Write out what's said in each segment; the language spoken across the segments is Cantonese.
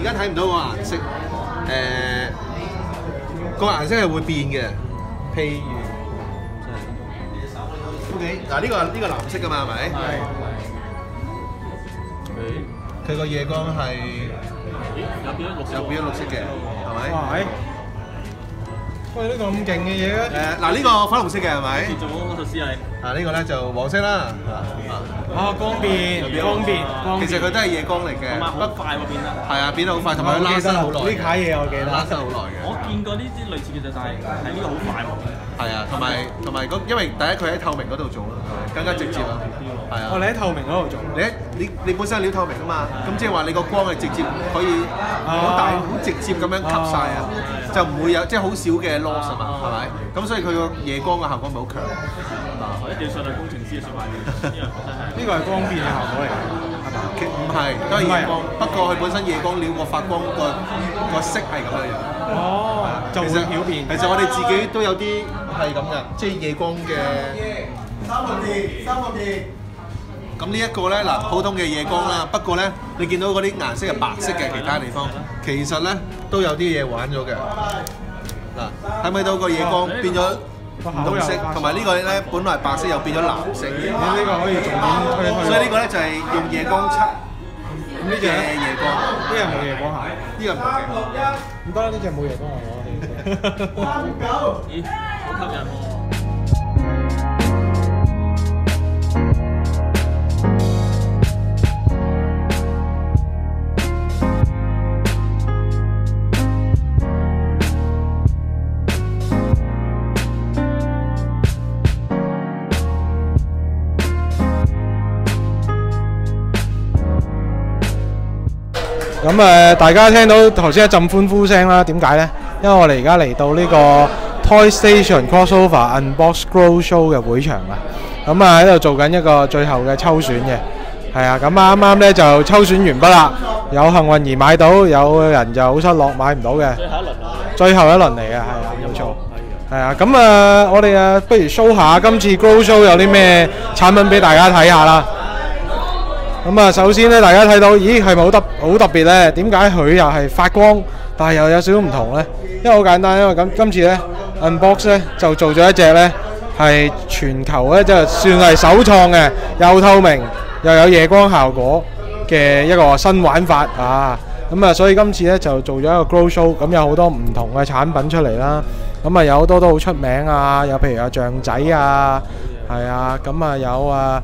而家睇唔到個顏色，個顏色係會變嘅。譬如 ，OK， 嗱呢個藍色㗎嘛，係咪？係。佢個夜光係有變咗綠色嘅，係咪？ 哇！喂，呢個咁勁嘅嘢嘅？ 嗱呢個粉紅色嘅係咪？ 做魔術師係。 呢個咧就黃色啦。 光變。 其實佢都係夜光嚟嘅。 同埋好快喎變得。係啊，變得好快，同埋佢拉伸好耐。 呢卡嘢我記得。 拉伸好耐嘅。 我見過呢啲類似嘅就係呢個好快喎。 係啊，同埋因為第一佢喺透明嗰度做啦，更加直接啊。係啊。 你喺透明嗰度做。 你本身係料透明啊嘛，咁即係話你個光係直接可以好大好直接咁樣吸晒啊，就唔會有即係好少嘅 loss 啊嘛，係咪？咁所以佢個夜光嘅效果咪好強。 一定要上係工程師嘅説話， 呢個係光變嘅效果嚟嘅，係嘛？ 唔係，都係夜光，不過佢本身夜光料個發光個色係咁樣樣。 哦，就會曉變。 其實我哋自己都有啲係咁嘅，即係夜光嘅。三個字。咁呢一個咧嗱，普通嘅夜光啦，不過咧你見到嗰啲顏色係白色嘅，其他地方其實咧都有啲嘢玩咗嘅。嗱，睇唔睇到個夜光變咗唔同色，同埋呢個咧本來白色又變咗藍色。 你呢個可以重點推。 所以呢個咧就係用夜光漆。咁呢隻夜光， 呢隻冇夜光下， 呢個唔得嘅。 唔得啦，呢隻冇夜光下我。 咦，好吸引喎！ 咁大家聽到頭先一陣歡呼聲啦，點解呢？因為我哋而家嚟到呢個 Toy Station Crossover Unbox Grow Show 嘅會場啦。咁喺度做緊一個最後嘅抽選嘅，係啊。咁啱啱呢就抽選完畢啦，有幸運兒買到，有人就好失落買唔到嘅。最後一輪嚟嘅，係啊，冇錯。係啊，咁我哋不如 show 下今次 Grow Show 有啲咩產品俾大家睇下啦。咁首先咧，大家睇到，咦，係咪好特別咧？點解佢又係發光，但係又有少少唔同咧？因為好簡單，因為今次咧 Unbox 咧就做咗一隻咧係全球咧即係算係首創嘅，又透明又有夜光效果嘅一個新玩法啊！咁所以今次咧就做咗一個 Grow Show，咁有好多唔同嘅產品出嚟啦。咁有好多都好出名啊，有譬如象仔啊，係啊，咁有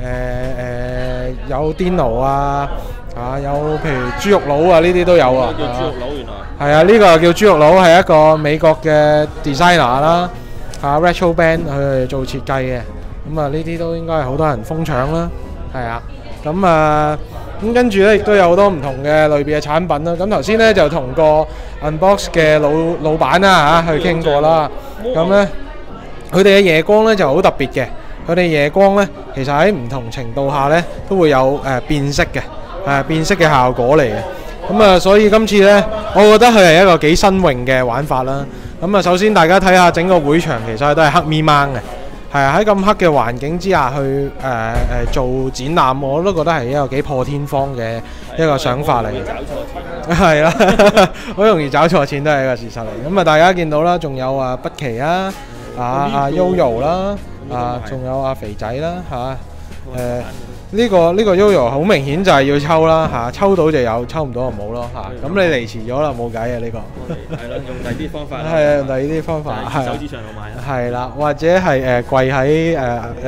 有 Dino 啊，有譬如豬肉佬啊，呢啲都有啊。 叫豬肉佬原來。 係啊，呢個叫豬肉佬，係一個美國嘅 designer 啦，Retro Band 佢哋做設計嘅。咁呢啲都應該係好多人瘋搶啦。係啊，咁跟住咧亦都有好多唔同嘅類別嘅產品啦。咁頭先咧就同個 Unbox 嘅老闆啦去傾過啦。咁咧佢哋嘅夜光咧就好特別嘅。佢哋夜光咧，其實喺唔同程度下咧，都會有變色嘅，變色嘅效果嚟嘅。咁所以今次咧，我覺得佢係一個幾新穎嘅玩法啦。咁首先大家睇下整個會場，其實都係黑咪掹嘅，係啊，喺咁黑嘅環境之下去做展覽，我都覺得係一個幾破天荒嘅一個想法嚟嘅。係啦，好容易找錯錢都係一個事實嚟。咁大家見到啦，仲有北奇啊，Yoyo 啦。仲有肥仔啦呢個 Yoyo 好明顯就係要抽啦抽到就有，抽唔到就冇咯咁你嚟遲咗啦，冇計啊呢個。 係咯，用第二啲方法。 係啊，用第二啲方法。 手指上度買啦。 係啦，或者係跪喺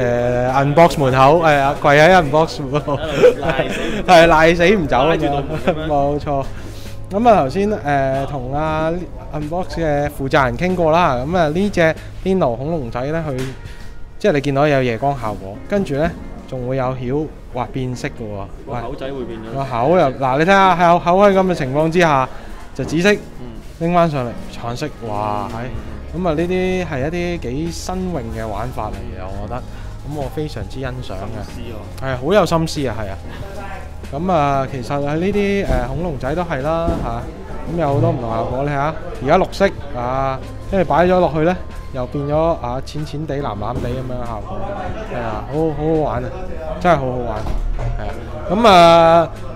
Unbox 門口，跪喺 Unbox 門口。係賴死唔走啊！冇錯。咁頭先同Unbox 嘅負責人傾過啦。咁呢隻 Dino 恐龍仔咧，佢即係你見到有夜光效果，跟住咧仲會有曉變色嘅喎。 個口仔會變咗。 個口又嗱，你睇下係口喺咁嘅情況之下，就紫色，拎翻上嚟橙色，哇！咁呢啲係一啲幾新穎嘅玩法嚟嘅，我覺得。咁我非常之欣賞嘅。係好有心思啊，係啊。咁其實喺呢啲恐龍仔都係啦咁有好多唔同效果，你睇下，而家綠色跟住擺咗落去咧，又變咗淺淺地、藍藍地咁樣效果，係啊，好好玩啊，真係好好玩，係啊。咁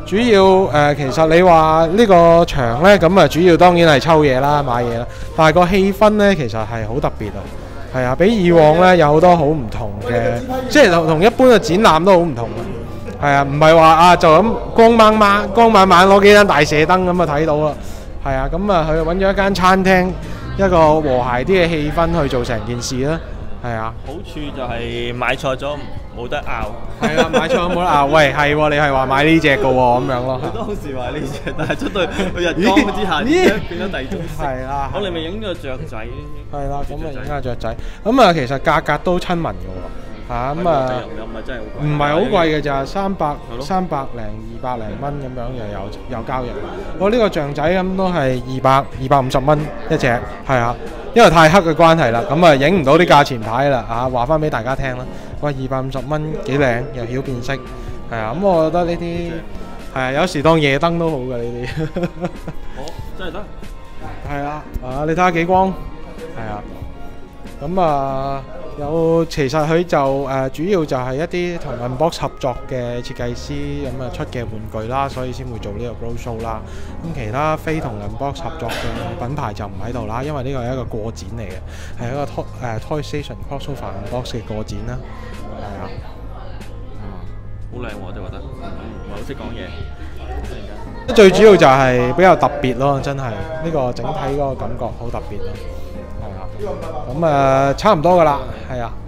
主要其實你話呢個場呢，咁啊主要當然係抽嘢啦、買嘢啦，但係個氣氛呢，其實係好特別啊，係啊，比以往呢有好多好唔同嘅，即係同一般嘅展覽都好唔同嘅，係啊，唔係話啊就咁光猛攞幾盞大射燈咁就睇到啦，係啊，咁啊佢揾咗一間餐廳，一個和諧啲嘅氣氛去做成件事啦，係啊。 好處就係買錯咗冇得拗。 係啦，買錯冇得拗。喂，係喎，你係話買呢只嘅喎，咁樣咯。 我當時話呢只，但係出到去日光之下，變咗第二種色。 係啦。 我哋咪影咗個雀仔。係啦，咁啊影下雀仔。咁啊，其實價格都親民嘅喎。嚇咁啊， 又唔係真係好貴。 唔係好貴嘅咋，300零200零蚊咁樣又有交易。我呢個象仔咁都係250蚊一隻，係啊。因為太黑嘅關係啦，咁啊影唔到啲價錢牌啦，話翻俾大家聽啦。喂，250蚊幾靚，又曉變色，係啊。咁我覺得呢啲係啊，有時當夜燈都好嘅呢啲。 好，真係得。 係啊，你睇下幾光，係啊。咁啊，其實佢就主要就係一啲同 Unbox 合作嘅設計師咁啊出嘅玩具啦，所以先會做呢個 Roadshow 啦。咁其他非同 Unbox 合作嘅品牌就唔喺度啦，因為呢個係一個過展嚟嘅，係一個Toy Station Crossover Unbox 嘅過展啦。係啊， 好靚喎，我就覺得，唔係好識講嘢。 最主要就係比較特別咯，真係呢個整體嗰個感覺好特別咯。係啊，咁差唔多噶啦，係啊。